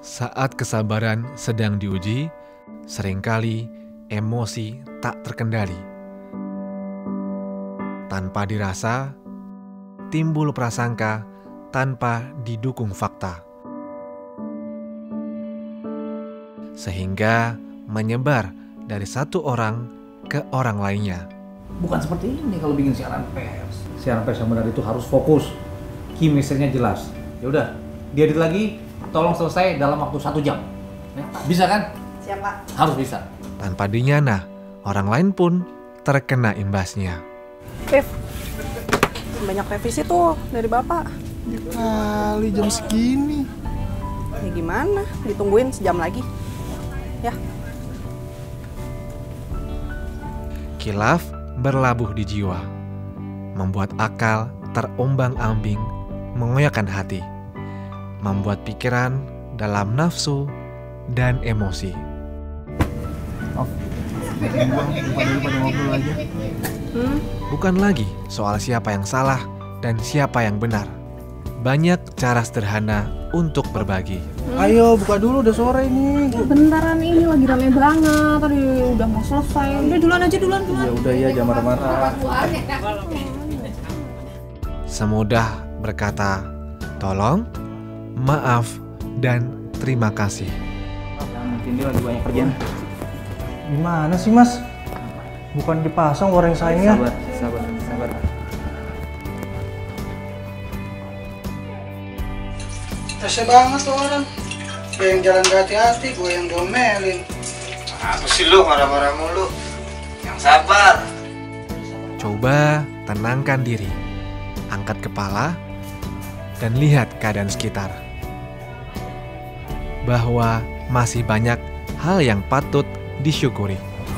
Saat kesabaran sedang diuji, seringkali emosi tak terkendali. Tanpa dirasa, timbul prasangka tanpa didukung fakta. Sehingga menyebar dari satu orang ke orang lainnya. Bukan seperti ini kalau bikin siaran pers. Siaran pers yang benar itu harus fokus, key message-nya jelas. Ya udah, diedit lagi, tolong selesai dalam waktu 1 jam. Bisa kan? Siap, Pak. Harus bisa. Tanpa dinyana, orang lain pun terkena imbasnya. Rev, banyak revisi tuh dari Bapak. Ya kali jam segini. Ya gimana? Ditungguin sejam lagi. Ya. Khilaf berlabuh di jiwa, membuat akal terombang-ambing, mengoyakkan hati, membuat pikiran dalam nafsu dan emosi. Bukan lagi soal siapa yang salah dan siapa yang benar. Banyak cara sederhana untuk berbagi. Ayo buka dulu, udah sore ini. Bentaran ini lagi rame banget. Tadi udah mau selesai. Udah duluan aja duluan. Ya udah ya, jangan marah-marah. Semudah berkata tolong, maaf, dan terima kasih. Mungkin dia lagi banyak kerjaan. Gimana sih mas? Bukan dipasang goreng sayangnya. Sabar. Rese banget tuh orang. Gue yang jalan gak hati-hati, gue yang domelin. Apa sih lu marah-marah mulu? Yang sabar. Coba tenangkan diri, angkat kepala, dan lihat keadaan sekitar. Bahwa masih banyak hal yang patut disyukuri.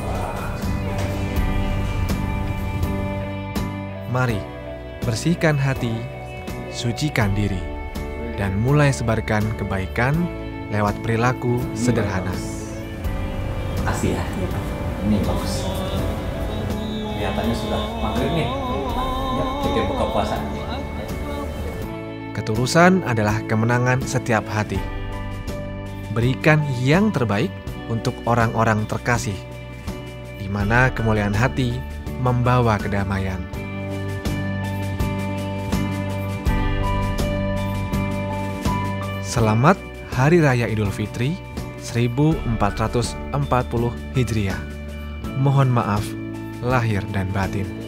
Mari bersihkan hati, sucikan diri, dan mulai sebarkan kebaikan lewat perilaku sederhana. Asih ya? Ini bagus. Kelihatannya sudah maghrib nih. Ya, kita buka puasa. Ketulusan adalah kemenangan setiap hati. Berikan yang terbaik untuk orang-orang terkasih, di mana kemuliaan hati membawa kedamaian. Selamat Hari Raya Idul Fitri 1440 Hijriah. Mohon maaf lahir dan batin.